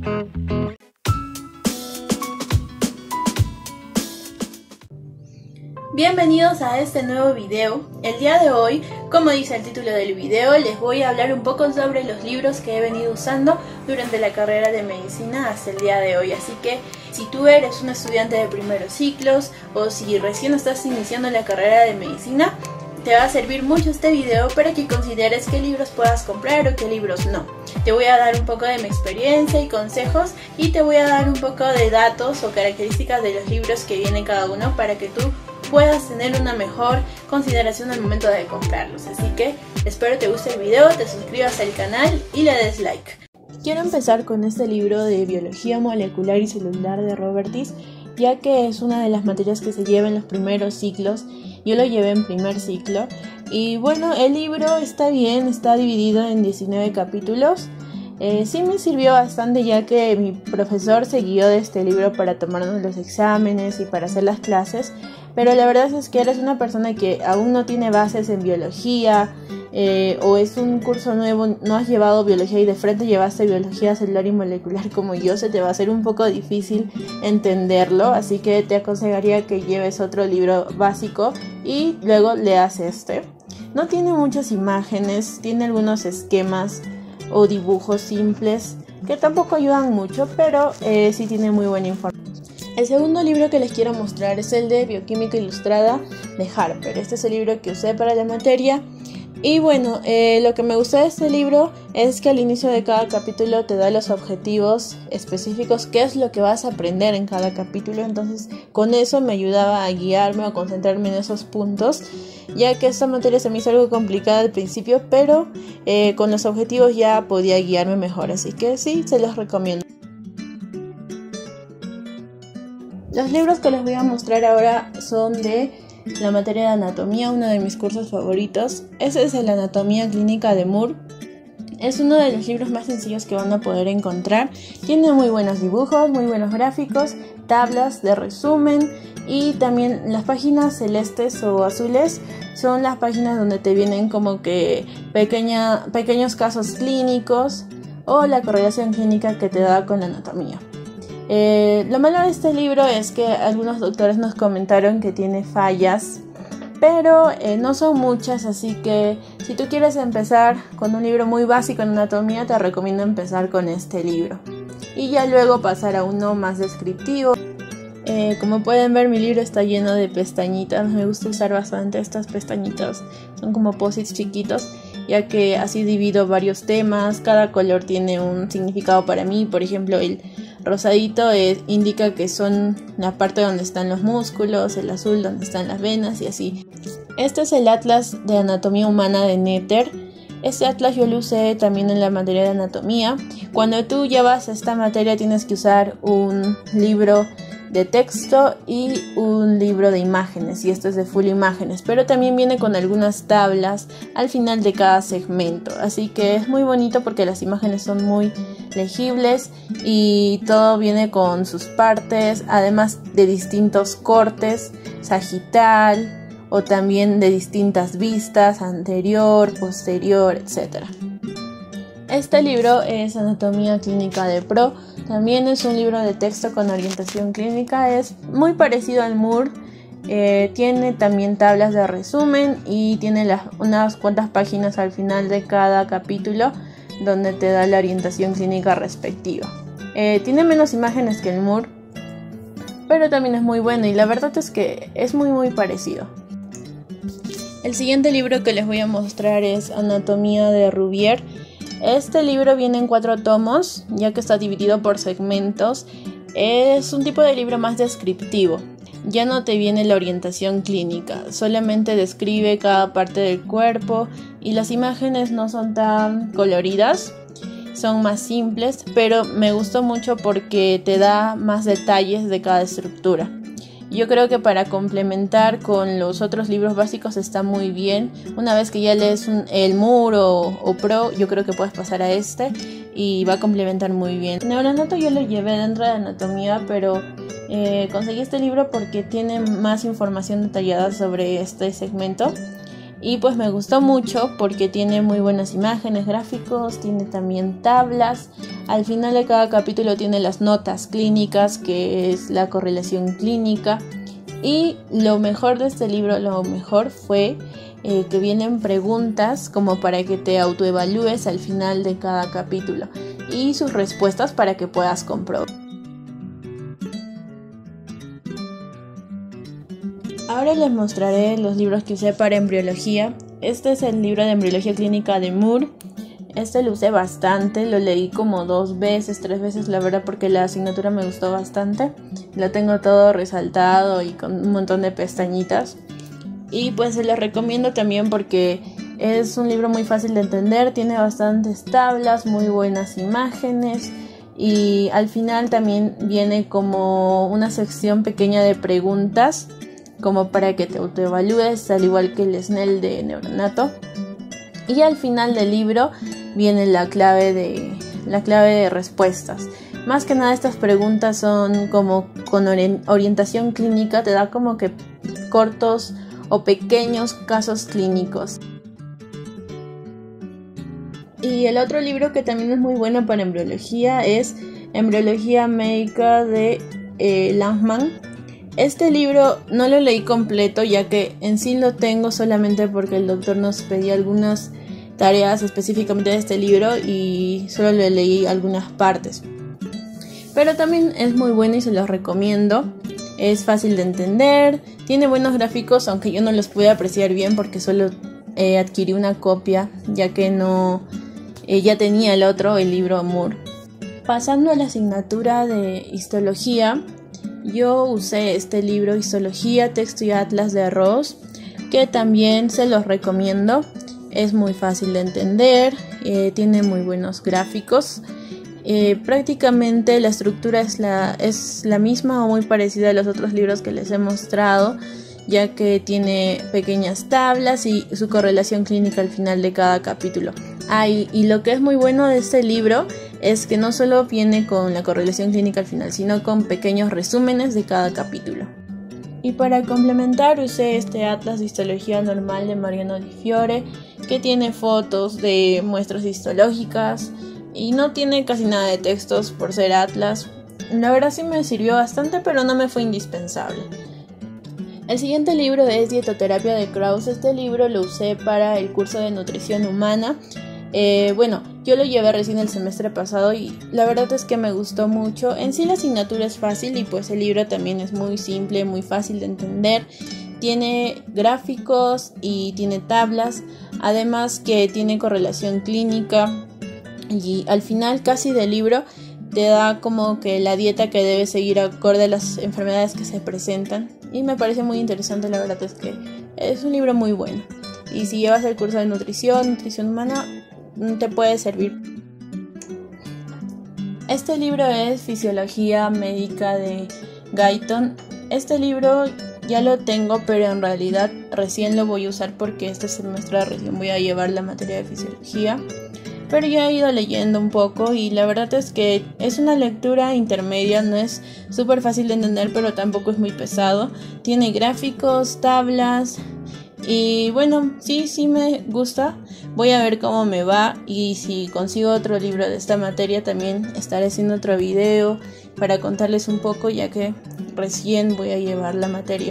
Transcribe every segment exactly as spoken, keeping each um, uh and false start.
Bienvenidos a este nuevo video. El día de hoy, como dice el título del video, les voy a hablar un poco sobre los libros que he venido usando durante la carrera de medicina hasta el día de hoy. Así que si tú eres un estudiante de primeros ciclos o si recién estás iniciando la carrera de medicina, te va a servir mucho este video para que consideres qué libros puedas comprar o qué libros no. Te voy a dar un poco de mi experiencia y consejos y te voy a dar un poco de datos o características de los libros que viene cada uno para que tú puedas tener una mejor consideración al momento de comprarlos. Así que espero te guste el video, te suscribas al canal y le des like. Quiero empezar con este libro de Biología Molecular y Celular de Robertis, ya que es una de las materias que se lleva en los primeros ciclos. Yo lo llevé en primer ciclo y bueno, el libro está bien, está dividido en diecinueve capítulos. Eh, sí me sirvió bastante, ya que mi profesor se guió de este libro para tomarnos los exámenes y para hacer las clases, pero la verdad es que eres una persona que aún no tiene bases en biología eh, o es un curso nuevo, no has llevado biología y de frente llevaste biología celular y molecular como yo, se te va a hacer un poco difícil entenderlo, así que te aconsejaría que lleves otro libro básico y luego leas este. No tiene muchas imágenes, tiene algunos esquemas o dibujos simples que tampoco ayudan mucho, pero eh, sí tiene muy buena información. El segundo libro que les quiero mostrar es el de Bioquímica Ilustrada de Harper. Este es el libro que usé para la materia. Y bueno, eh, lo que me gusta de este libro es que al inicio de cada capítulo te da los objetivos específicos, qué es lo que vas a aprender en cada capítulo. Entonces con eso me ayudaba a guiarme o a concentrarme en esos puntos, ya que esta materia se me hizo algo complicada al principio, pero eh, con los objetivos ya podía guiarme mejor, así que sí, se los recomiendo. Los libros que les voy a mostrar ahora son de la materia de anatomía, uno de mis cursos favoritos. Ese es el Anatomía Clínica de Moore. Es uno de los libros más sencillos que van a poder encontrar. Tiene muy buenos dibujos, muy buenos gráficos, tablas de resumen y también las páginas celestes o azules son las páginas donde te vienen como que pequeña, pequeños casos clínicos o la correlación clínica que te da con la anatomía. Eh, lo malo de este libro es que algunos doctores nos comentaron que tiene fallas, pero eh, no son muchas, así que si tú quieres empezar con un libro muy básico en anatomía, te recomiendo empezar con este libro y ya luego pasar a uno más descriptivo. Eh, como pueden ver, mi libro está lleno de pestañitas. Me gusta usar bastante estas pestañitas, son como posits chiquitos, ya que así divido varios temas. Cada color tiene un significado para mí. Por ejemplo, el rosadito es, indica que son la parte donde están los músculos, el azul donde están las venas y así. Este es el Atlas de Anatomía Humana de Netter. Este atlas yo lo usé también en la materia de anatomía. Cuando tú llevas esta materia tienes que usar un libro de texto y un libro de imágenes, y esto es de full imágenes, pero también viene con algunas tablas al final de cada segmento, así que es muy bonito porque las imágenes son muy legibles y todo viene con sus partes, además de distintos cortes, sagital o también de distintas vistas, anterior, posterior, etcétera. Este libro es Anatomía Clínica de Pro, también es un libro de texto con orientación clínica, es muy parecido al Moore, eh, tiene también tablas de resumen y tiene las, unas cuantas páginas al final de cada capítulo donde te da la orientación clínica respectiva. Eh, tiene menos imágenes que el Moore, pero también es muy bueno y la verdad es que es muy muy parecido. El siguiente libro que les voy a mostrar es Anatomía de Rubier. Este libro viene en cuatro tomos, ya que está dividido por segmentos. Es un tipo de libro más descriptivo. Ya no te viene la orientación clínica, solamente describe cada parte del cuerpo y las imágenes no son tan coloridas, son más simples, pero me gustó mucho porque te da más detalles de cada estructura. Yo creo que para complementar con los otros libros básicos está muy bien. Una vez que ya lees un, el Moore o, o Pro, yo creo que puedes pasar a este y va a complementar muy bien. Neuronato yo lo llevé dentro de anatomía, pero eh, conseguí este libro porque tiene más información detallada sobre este segmento. y pues me gustó mucho porque tiene muy buenas imágenes, gráficos, tiene también tablas. Al final de cada capítulo tiene las notas clínicas, que es la correlación clínica. Y lo mejor de este libro, lo mejor fue eh, que vienen preguntas como para que te autoevalúes al final de cada capítulo y sus respuestas para que puedas comprobar. Ahora les mostraré los libros que usé para embriología. Este es el libro de embriología clínica de Moore. Este lo usé bastante, lo leí como dos veces, tres veces la verdad, porque la asignatura me gustó bastante. Lo tengo todo resaltado y con un montón de pestañitas. Y pues se lo recomiendo también porque es un libro muy fácil de entender, tiene bastantes tablas, muy buenas imágenes. Y al final también viene como una sección pequeña de preguntas, como para que te autoevalúes, al igual que el Snell de Neuronato. Y al final del libro viene la clave de, la clave de respuestas. Más que nada estas preguntas son como con orientación clínica, te da como que cortos o pequeños casos clínicos. Y el otro libro que también es muy bueno para embriología es Embriología Médica de eh, Langham. Este libro no lo leí completo, ya que en sí lo tengo solamente porque el doctor nos pedía algunas tareas específicamente de este libro y solo le leí algunas partes. Pero también es muy bueno y se los recomiendo. Es fácil de entender, tiene buenos gráficos, aunque yo no los pude apreciar bien porque solo eh, adquirí una copia, ya que no eh, ya tenía el otro, el libro Moore. Pasando a la asignatura de histología, yo usé este libro Histología, Texto y Atlas de Ross, que también se los recomiendo. Es muy fácil de entender, eh, tiene muy buenos gráficos. Eh, prácticamente la estructura es la, es la misma o muy parecida a los otros libros que les he mostrado, ya que tiene pequeñas tablas y su correlación clínica al final de cada capítulo. Ah, y, y lo que es muy bueno de este libro es que no solo viene con la correlación clínica al final, sino con pequeños resúmenes de cada capítulo. Y para complementar usé este Atlas de Histología Normal de Mariano Di Fiore, que tiene fotos de muestras histológicas y no tiene casi nada de textos por ser Atlas. La verdad sí me sirvió bastante, pero no me fue indispensable. El siguiente libro es Dietoterapia de Krause. Este libro lo usé para el curso de nutrición humana. Eh, bueno, yo lo llevé recién el semestre pasado y la verdad es que me gustó mucho. En sí la asignatura es fácil y pues el libro también es muy simple, muy fácil de entender. Tiene gráficos y tiene tablas, además que tiene correlación clínica y al final casi del libro te da como que la dieta que debes seguir acorde a las enfermedades que se presentan y me parece muy interesante. La verdad es que es un libro muy bueno y si llevas el curso de nutrición, nutrición humana, te puede servir. Este libro es Fisiología Médica de Guyton. Este libro ya lo tengo, pero en realidad recién lo voy a usar porque este semestre recién voy a llevar la materia de fisiología. Pero ya he ido leyendo un poco y la verdad es que es una lectura intermedia, no es súper fácil de entender, pero tampoco es muy pesado. Tiene gráficos, tablas y bueno, sí, sí me gusta. Voy a ver cómo me va y si consigo otro libro de esta materia también estaré haciendo otro video para contarles un poco, ya que recién voy a llevar la materia.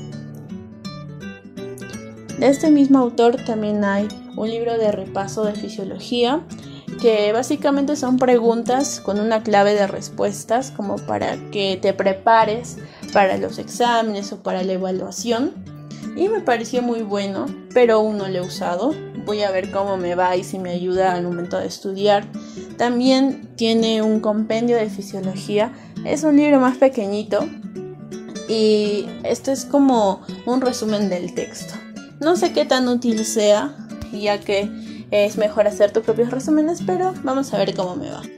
De este mismo autor también hay un libro de repaso de fisiología, que básicamente son preguntas con una clave de respuestas como para que te prepares para los exámenes o para la evaluación. Y me pareció muy bueno, pero aún no lo he usado. Voy a ver cómo me va y si me ayuda al momento de estudiar. También tiene un compendio de fisiología. Es un libro más pequeñito y esto es como un resumen del texto. No sé qué tan útil sea, ya que es mejor hacer tus propios resúmenes, pero vamos a ver cómo me va.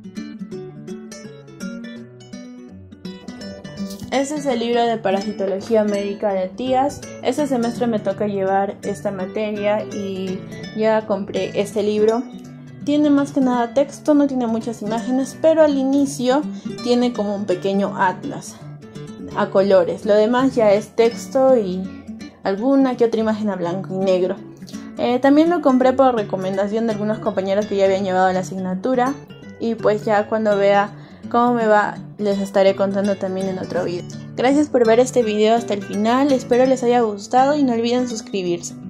Este es el libro de Parasitología Médica de Tías. Este semestre me toca llevar esta materia y ya compré este libro. Tiene más que nada texto, no tiene muchas imágenes, pero al inicio tiene como un pequeño atlas a colores. Lo demás ya es texto y alguna que otra imagen a blanco y negro. Eh, también lo compré por recomendación de algunos compañeros que ya habían llevado la asignatura, y pues ya cuando vea cómo me va les estaré contando también en otro video. Gracias por ver este video hasta el final, espero les haya gustado y no olviden suscribirse.